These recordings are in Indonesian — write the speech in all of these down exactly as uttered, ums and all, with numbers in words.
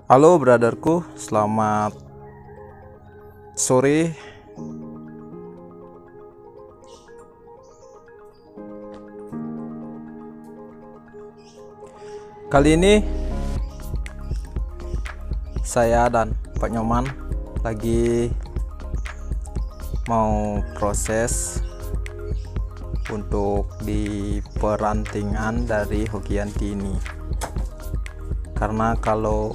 Halo brotherku, selamat sore. Kali ini saya dan Pak Nyoman lagi mau proses untuk di perantingan dari Hokianti ini, karena kalau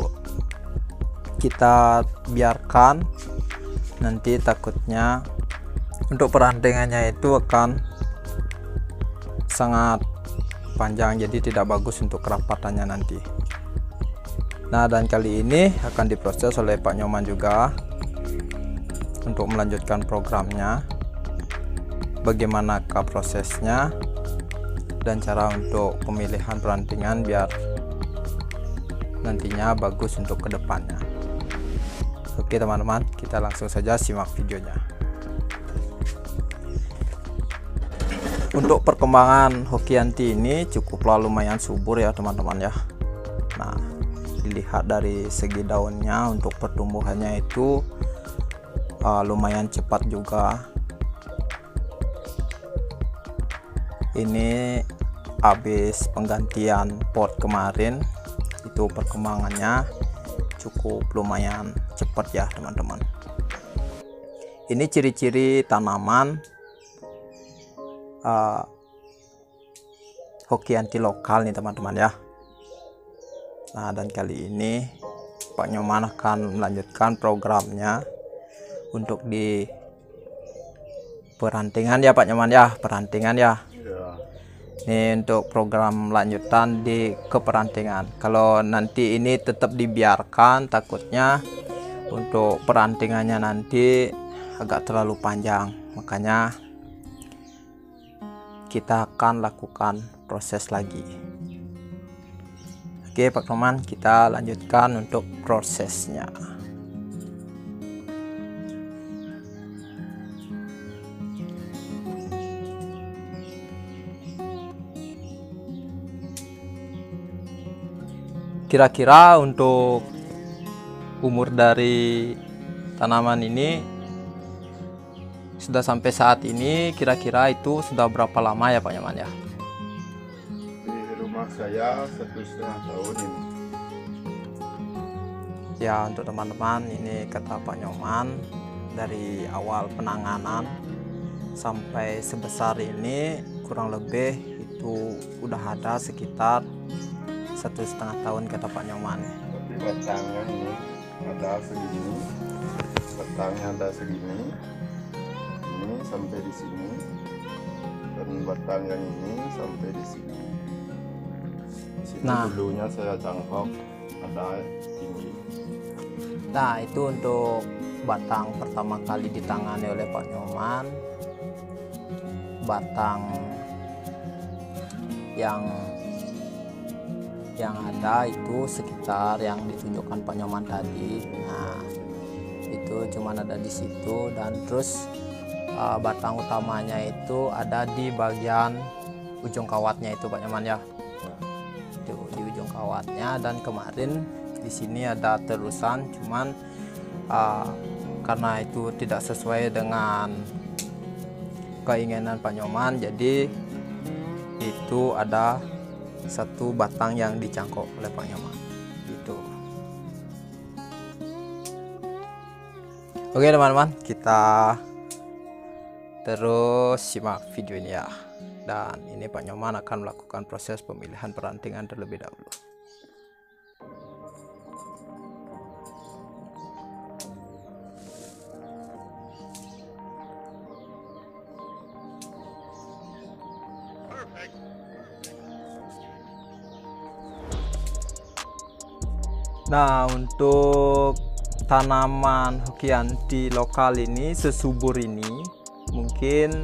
kita biarkan nanti takutnya untuk perantingannya itu akan sangat panjang, jadi tidak bagus untuk kerapatannya nanti. Nah, dan kali ini akan diproses oleh Pak Nyoman juga untuk melanjutkan programnya, bagaimanakah prosesnya dan cara untuk pemilihan perantingan biar nantinya bagus untuk kedepannya. Oke teman-teman, kita langsung saja simak videonya. Untuk perkembangan Hokianti ini cukuplah lumayan subur ya teman-teman ya. Nah, dilihat dari segi daunnya, untuk pertumbuhannya itu uh, lumayan cepat juga. Ini habis penggantian pot kemarin, itu perkembangannya cukup lumayan cepat ya teman-teman. Ini ciri-ciri tanaman uh, Hokianti lokal nih teman-teman ya. Nah, dan kali ini Pak Nyoman akan melanjutkan programnya untuk di perantingan ya Pak Nyoman ya, perantingan ya. Ini untuk program lanjutan di keperantingan. Kalau nanti ini tetap dibiarkan, takutnya untuk perantingannya nanti agak terlalu panjang. Makanya kita akan lakukan proses lagi. Oke Pak Nyoman, kita lanjutkan untuk prosesnya. Kira-kira untuk umur dari tanaman ini sudah sampai saat ini, kira-kira itu sudah berapa lama ya Pak Nyoman ya? Di rumah saya satu setengah tahun ini. Ya, untuk teman-teman, ini kata Pak Nyoman, dari awal penanganan sampai sebesar ini kurang lebih itu udah ada sekitar satu setengah tahun kata Pak Nyoman. Tapi batangnya ini ada segini, batangnya ada segini, ini sampai di sini, dan batang yang ini sampai di sini. Di sini Nah, dulunya saya cangkok ada tinggi. Nah, itu untuk batang pertama kali ditangani oleh Pak Nyoman. Batang yang yang ada itu sekitar yang ditunjukkan Pak Nyoman tadi. Nah, itu cuma ada di situ, dan terus uh, batang utamanya itu ada di bagian ujung kawatnya itu Pak Nyoman ya. Itu di ujung kawatnya, dan kemarin di sini ada terusan, cuman uh, karena itu tidak sesuai dengan keinginan Pak Nyoman, jadi itu ada satu batang yang dicangkok oleh Pak Nyoman gitu. Oke teman-teman, kita terus simak video ini ya. Dan ini Pak Nyoman akan melakukan proses pemilihan perantingan terlebih dahulu. Nah, untuk tanaman Hokianti lokal ini sesubur ini, mungkin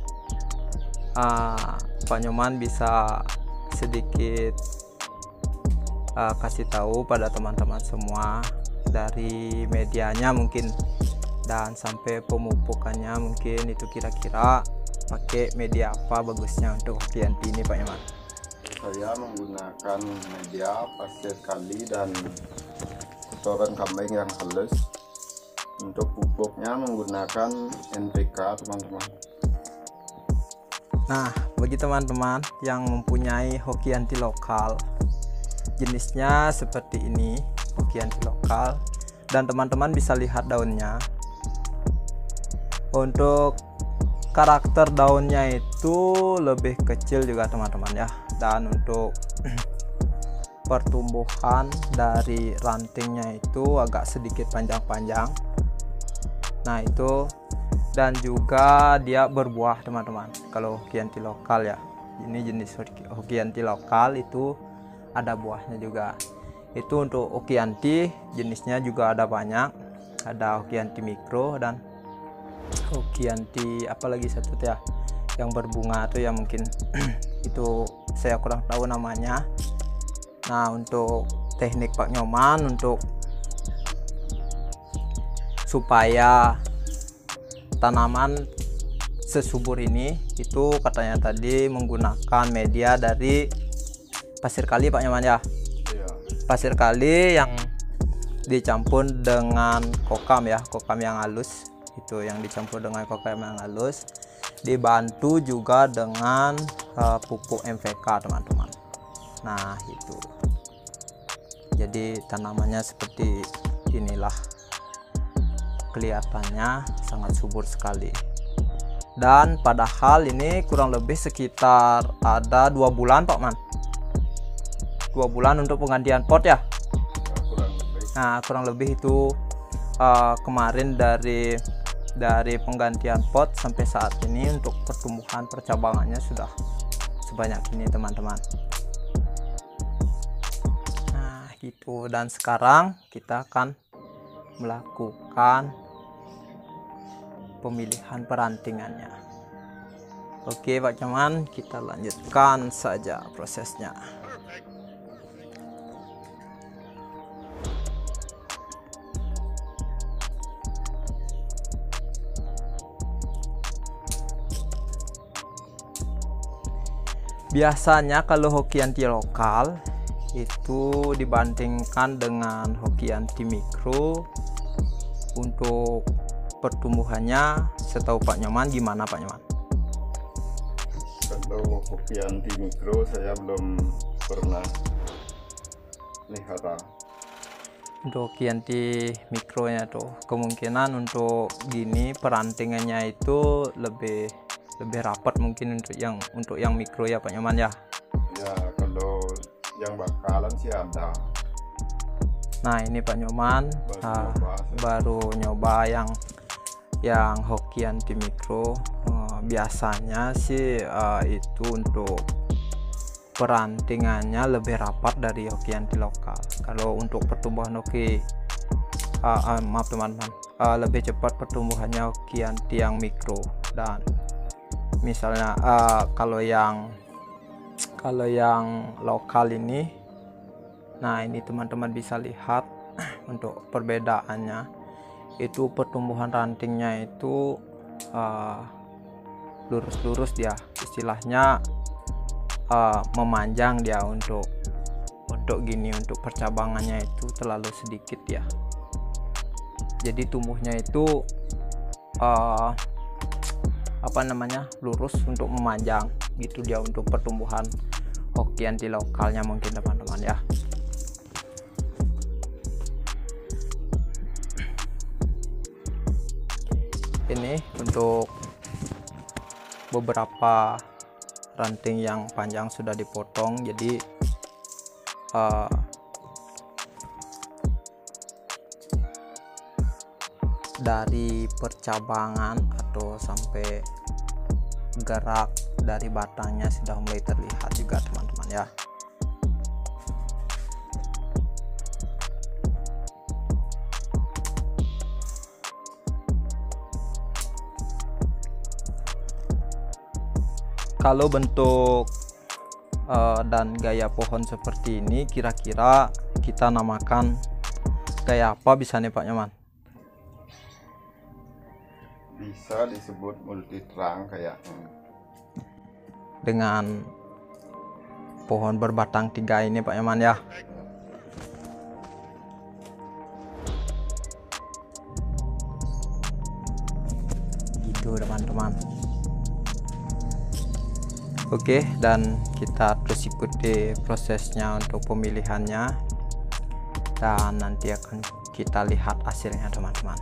uh, Pak Nyoman bisa sedikit uh, kasih tahu pada teman-teman semua dari medianya mungkin, dan sampai pemupukannya mungkin itu kira-kira pakai media apa bagusnya untuk Hokianti ini Pak Nyoman? Saya menggunakan media pasir kali dan kotoran kambing yang halus. Untuk pupuknya menggunakan N P K teman-teman. Nah, bagi teman-teman yang mempunyai hoki anti lokal, jenisnya seperti ini, hoki anti lokal, dan teman-teman bisa lihat daunnya. Untuk karakter daunnya itu lebih kecil juga teman-teman ya, dan untuk pertumbuhan dari rantingnya itu agak sedikit panjang-panjang. Nah itu, dan juga dia berbuah teman-teman. Kalau hoki anti lokal ya, ini jenis hoki anti lokal itu ada buahnya juga. Itu untuk hoki anti, jenisnya juga ada banyak. Ada hoki anti mikro dan hoki anti apa lagi satu ya, yang berbunga tuh ya mungkin itu saya kurang tahu namanya. Nah untuk teknik Pak Nyoman untuk supaya tanaman sesubur ini, itu katanya tadi menggunakan media dari pasir kali Pak Nyoman ya. Iya. Pasir kali yang dicampur dengan kokam ya, kokam yang halus, itu yang dicampur dengan kokam yang halus, dibantu juga dengan uh, pupuk M V K teman-teman. Nah itu, jadi tanamannya seperti inilah, kelihatannya sangat subur sekali. Dan padahal ini kurang lebih sekitar ada dua bulan Pak Man, dua bulan untuk penggantian pot ya. Kurang lebih. Nah kurang lebih itu uh, kemarin dari dari penggantian pot sampai saat ini untuk pertumbuhan percabangannya sudah sebanyak ini teman-teman. Nah gitu, dan sekarang kita akan melakukan pemilihan perantingannya. Oke Pak Nyoman, kita lanjutkan saja prosesnya. Biasanya kalau hoki anti lokal itu dibandingkan dengan hoki anti mikro, untuk pertumbuhannya setahu Pak Nyoman gimana Pak Nyoman? Kalau hoki anti mikro saya belum pernah pelihara. Untuk hoki anti mikronya tuh kemungkinan untuk gini perantingannya itu lebih lebih rapat mungkin untuk yang untuk yang mikro ya Pak Nyoman ya. Ya kalau yang bakalan sih ada. Nah ini Pak Nyoman Baru nah, nyoba. baru nyoba yang yang hoki anti mikro. Uh, biasanya sih uh, itu untuk perantingannya lebih rapat dari hoki anti lokal. Kalau untuk pertumbuhan hoki uh, uh, maaf teman-teman, uh, lebih cepat pertumbuhannya hoki anti yang mikro. Dan misalnya uh, kalau yang kalau yang lokal ini, nah ini teman-teman bisa lihat untuk perbedaannya. Itu pertumbuhan rantingnya itu lurus-lurus uh, dia, istilahnya uh, memanjang dia. Untuk untuk gini, untuk percabangannya itu terlalu sedikit ya, jadi tumbuhnya itu uh, apa namanya lurus untuk memanjang gitu dia untuk pertumbuhan hoki anti lokalnya mungkin teman-teman ya. Ini untuk beberapa ranting yang panjang sudah dipotong, jadi uh, dari percabangan atau sampai gerak dari batangnya sudah mulai terlihat juga teman-teman ya. Kalau bentuk uh, dan gaya pohon seperti ini, kira-kira kita namakan gaya apa bisa nih Pak Nyoman? Bisa disebut multi trunk kayaknya. Dengan pohon berbatang tiga ini Pak Nyoman ya. teman-teman. Oke, dan kita terus ikuti prosesnya untuk pemilihannya, dan nanti akan kita lihat hasilnya teman-teman.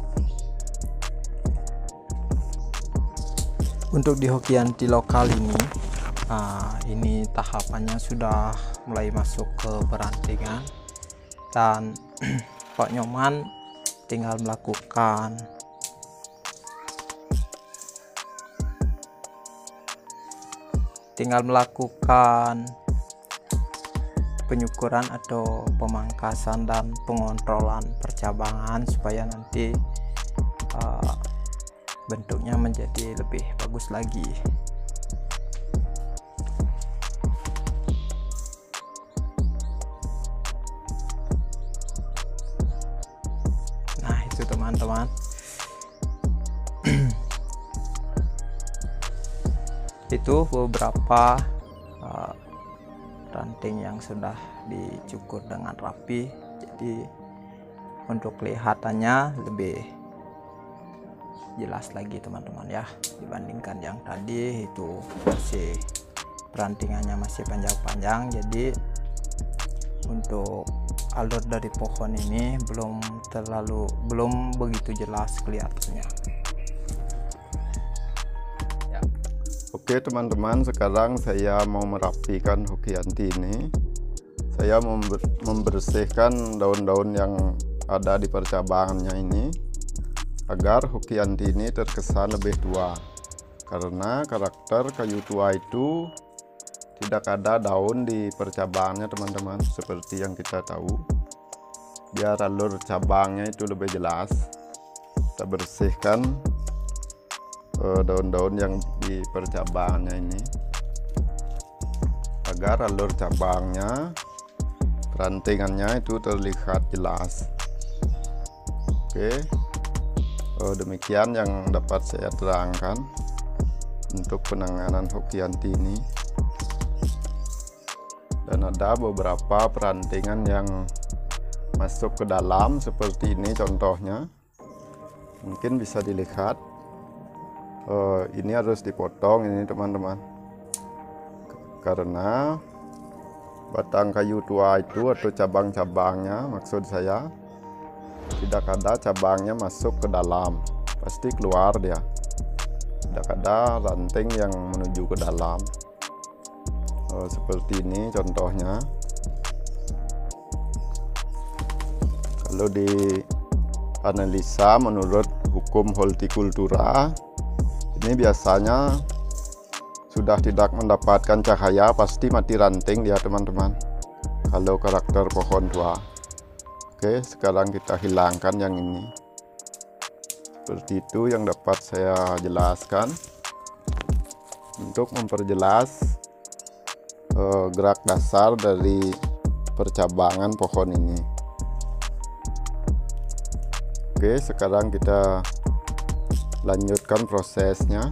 Untuk di Hokianti lokal ini, nah, ini tahapannya sudah mulai masuk ke perantingan, dan Pak Nyoman tinggal melakukan tinggal melakukan penyukuran atau pemangkasan dan pengontrolan percabangan supaya nanti uh, bentuknya menjadi lebih bagus lagi. Nah, itu teman-teman. Itu beberapa uh, ranting yang sudah dicukur dengan rapi, jadi untuk kelihatannya lebih jelas lagi teman-teman ya, dibandingkan yang tadi itu masih perantingannya masih panjang-panjang. Jadi untuk alur dari pohon ini belum terlalu belum begitu jelas kelihatannya. Oke teman-teman, sekarang saya mau merapikan Hokianti ini. Saya membersihkan daun-daun yang ada di percabangannya ini agar Hokianti ini terkesan lebih tua, karena karakter kayu tua itu tidak ada daun di percabangannya teman-teman, seperti yang kita tahu. Biar alur cabangnya itu lebih jelas, kita bersihkan daun-daun yang di percabangannya ini agar alur cabangnya, rantingannya itu terlihat jelas. Oke, oh, demikian yang dapat saya terangkan untuk penanganan Hokianti ini. Dan ada beberapa perantingan yang masuk ke dalam seperti ini contohnya, mungkin bisa dilihat. Uh, ini harus dipotong ini teman-teman, karena batang kayu tua itu atau cabang-cabangnya, maksud saya tidak ada cabangnya masuk ke dalam, pasti keluar dia, tidak ada ranting yang menuju ke dalam. Uh, seperti ini contohnya. Kalau dianalisa menurut hukum hortikultura, ini biasanya sudah tidak mendapatkan cahaya, pasti mati ranting dia teman-teman, kalau karakter pohon tua. Oke, sekarang kita hilangkan yang ini. Seperti itu yang dapat saya jelaskan untuk memperjelas eh, gerak dasar dari percabangan pohon ini. Oke, sekarang kita lanjutkan prosesnya.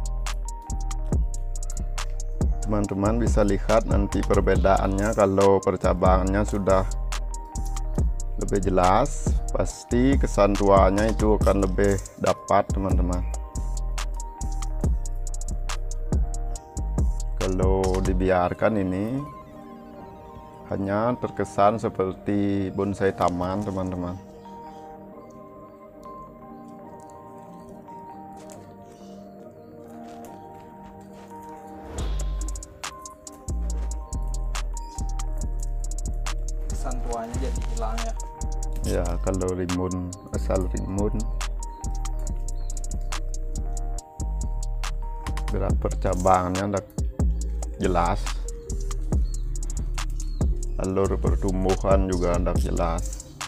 Teman-teman bisa lihat nanti perbedaannya, kalau percabangannya sudah lebih jelas, pasti kesan tuanya itu akan lebih dapat teman-teman. Kalau dibiarkan ini hanya terkesan seperti bonsai taman teman-teman. Tuanya jadi hilang ya. Ya, kalau rimbun, asal rimbun, gerak percabangannya tidak jelas, alur pertumbuhan juga tidak jelas.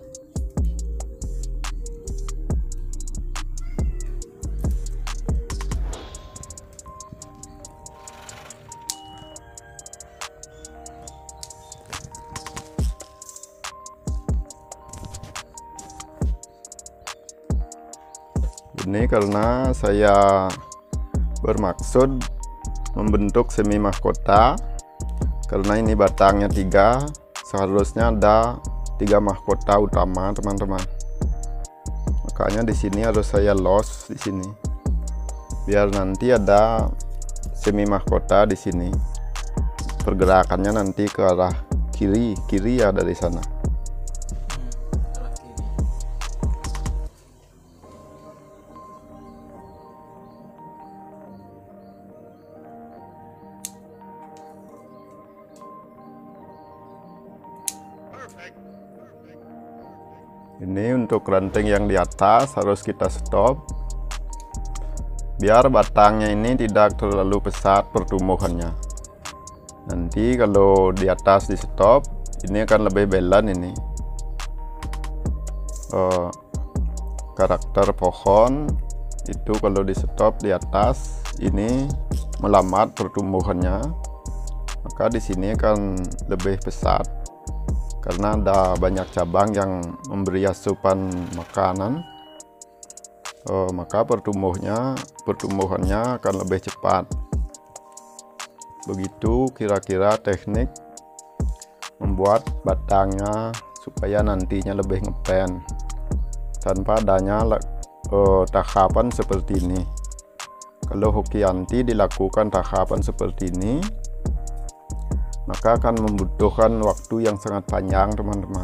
Ini karena saya bermaksud membentuk semi mahkota, karena ini batangnya tiga, seharusnya ada tiga mahkota utama teman-teman. Makanya di sini harus saya los di sini. biar nanti ada semi mahkota di sini. Pergerakannya nanti ke arah kiri, kiri ya dari sana. Ini untuk ranting yang di atas harus kita stop biar batangnya ini tidak terlalu pesat pertumbuhannya. Nanti kalau di atas di stop, ini akan lebih belan ini. Uh, karakter pohon itu kalau di stop di atas ini melambat pertumbuhannya, maka di sini akan lebih pesat karena ada banyak cabang yang memberi asupan makanan. Uh, maka pertumbuhnya pertumbuhannya akan lebih cepat. Begitu kira-kira teknik membuat batangnya supaya nantinya lebih ngepen tanpa adanya uh, tahapan seperti ini. Kalau hokianti dilakukan tahapan seperti ini, maka akan membutuhkan waktu yang sangat panjang, teman-teman.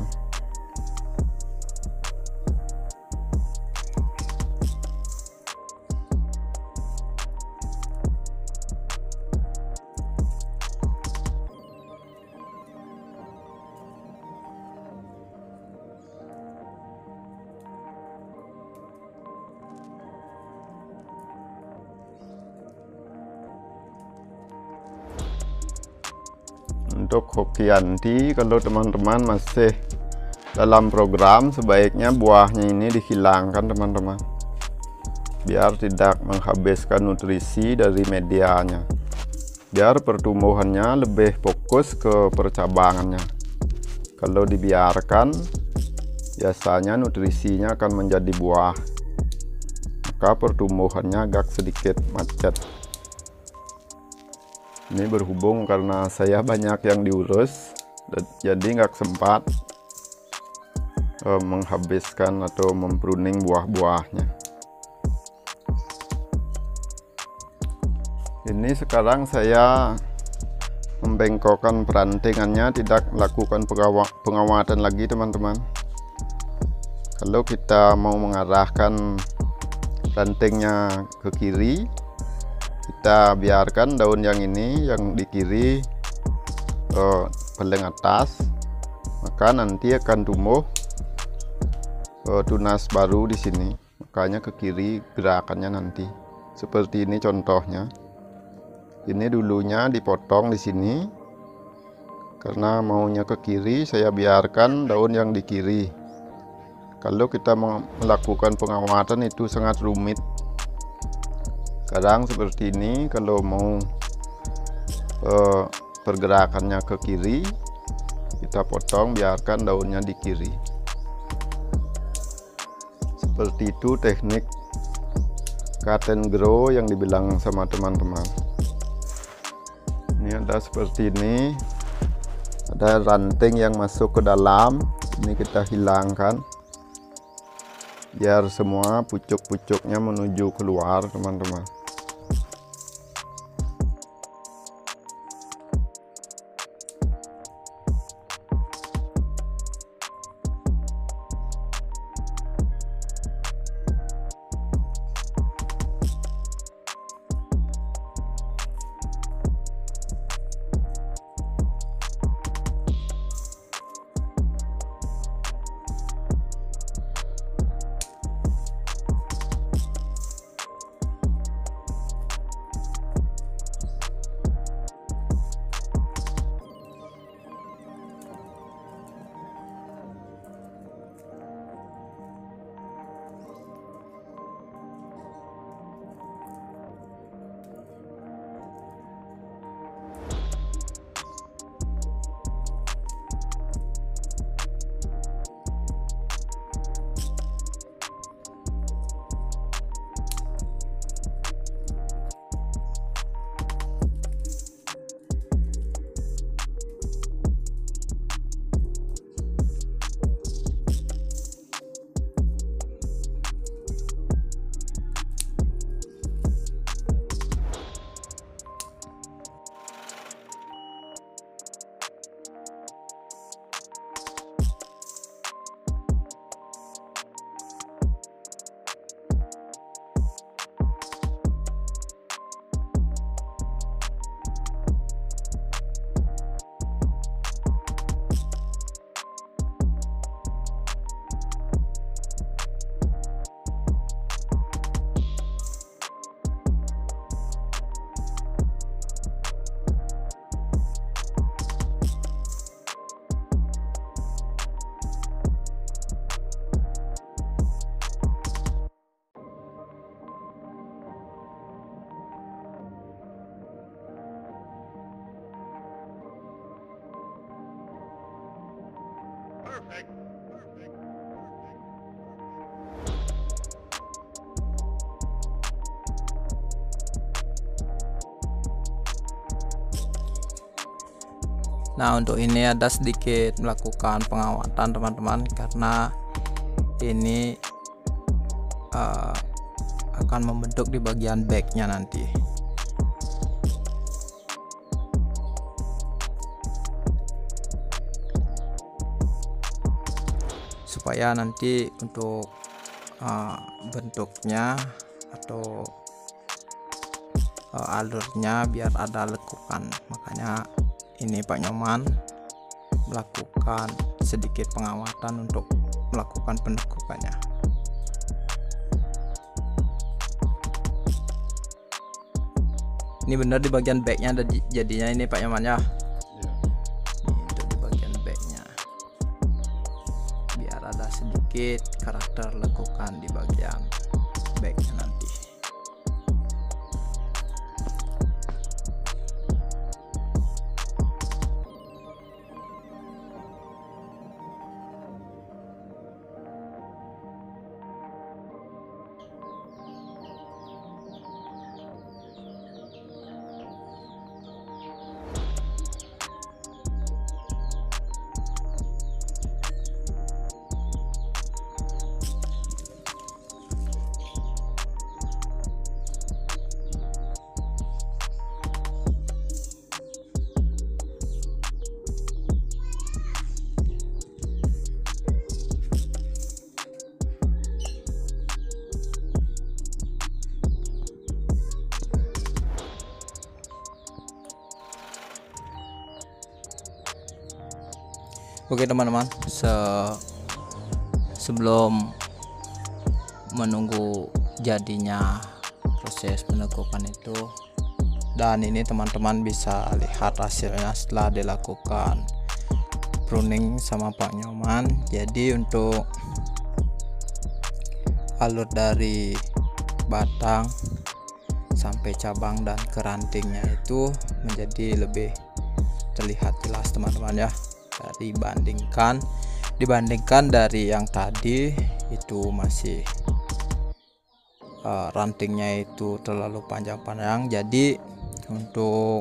Untuk hokianti, kalau teman-teman masih dalam program, sebaiknya buahnya ini dihilangkan, teman-teman, biar tidak menghabiskan nutrisi dari medianya, biar pertumbuhannya lebih fokus ke percabangannya. Kalau dibiarkan, biasanya nutrisinya akan menjadi buah, maka pertumbuhannya agak sedikit macet. Ini berhubung karena saya banyak yang diurus, jadi nggak sempat uh, menghabiskan atau mempruning buah-buahnya. Ini sekarang saya membengkokkan perantingannya, tidak melakukan pengawatan lagi, teman-teman. Kalau kita mau mengarahkan rantingnya ke kiri, kita biarkan daun yang ini yang di kiri uh, paling atas, maka nanti akan tumbuh uh, tunas baru di sini. Makanya ke kiri gerakannya nanti seperti ini contohnya. Ini dulunya dipotong di sini karena maunya ke kiri, saya biarkan daun yang di kiri. Kalau kita melakukan pengawatan itu sangat rumit. Kadang seperti ini, kalau mau eh, pergerakannya ke kiri, kita potong, biarkan daunnya di kiri. Seperti itu teknik cut and grow yang dibilang sama teman-teman. Ini ada seperti ini, ada ranting yang masuk ke dalam, ini kita hilangkan biar semua pucuk-pucuknya menuju keluar, teman-teman. Nah, untuk ini ada sedikit melakukan pengawatan teman-teman, karena ini uh, akan membentuk di bagian backnya nanti. Supaya nanti untuk uh, bentuknya atau uh, alurnya biar ada lekukan, makanya ini Pak Nyoman melakukan sedikit pengawatan untuk melakukan penekukannya. Ini benar di bagian backnya ada jadinya ini Pak Nyoman ya. Ini untuk di bagian backnya biar ada sedikit karakter lekukan di bagian backnya nanti. Oke teman-teman, se sebelum menunggu jadinya proses penekukan itu, dan ini teman-teman bisa lihat hasilnya setelah dilakukan pruning sama Pak Nyoman. Jadi untuk alur dari batang sampai cabang dan kerantingnya itu menjadi lebih terlihat jelas teman-teman ya, dibandingkan dibandingkan dari yang tadi itu masih uh, rantingnya itu terlalu panjang-panjang. Jadi untuk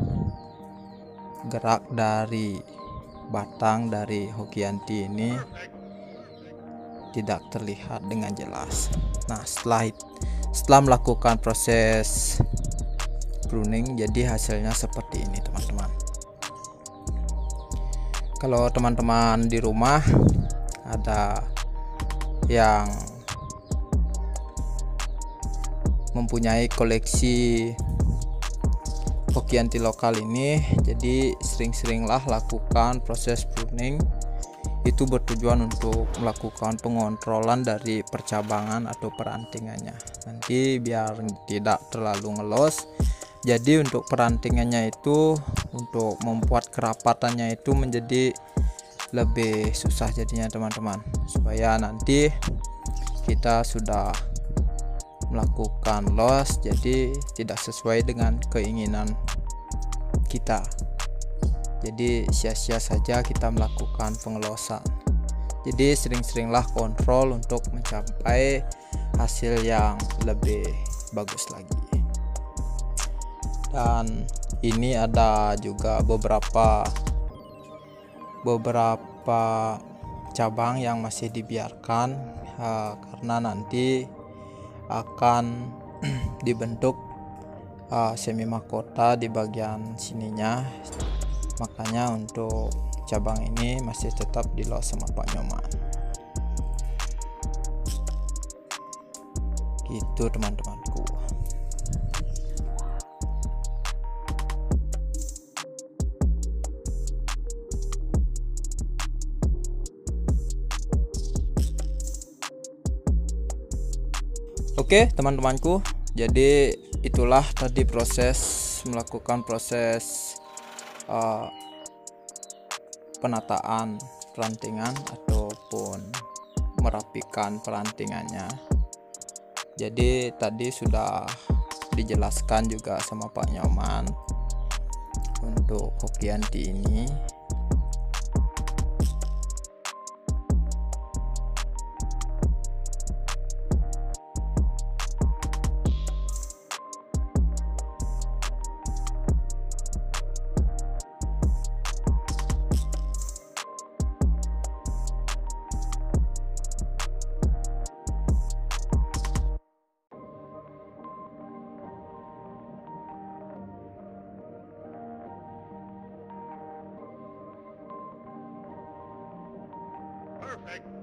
gerak dari batang dari Hokianti ini tidak terlihat dengan jelas. Nah, setelah setelah melakukan proses pruning, jadi hasilnya seperti ini teman-teman. Kalau teman-teman di rumah ada yang mempunyai koleksi Hokianti lokal ini, jadi sering-seringlah lakukan proses pruning. Itu bertujuan untuk melakukan pengontrolan dari percabangan atau perantingannya, nanti biar tidak terlalu ngelos. Jadi untuk perantingannya itu, untuk membuat kerapatannya itu menjadi lebih susah jadinya teman-teman, supaya nanti kita sudah melakukan los jadi tidak sesuai dengan keinginan kita. Jadi sia-sia saja kita melakukan pengelosan. Jadi sering-seringlah kontrol untuk mencapai hasil yang lebih bagus lagi. Dan ini ada juga beberapa beberapa cabang yang masih dibiarkan uh, karena nanti akan dibentuk uh, semi mahkota di bagian sininya. Makanya untuk cabang ini masih tetap dilos sama Pak Nyoman. Gitu teman-temanku. Oke teman-temanku, jadi itulah tadi proses melakukan proses uh, penataan perantingan ataupun merapikan perantingannya. Jadi tadi sudah dijelaskan juga sama Pak Nyoman untuk Hokianti ini. Perfect.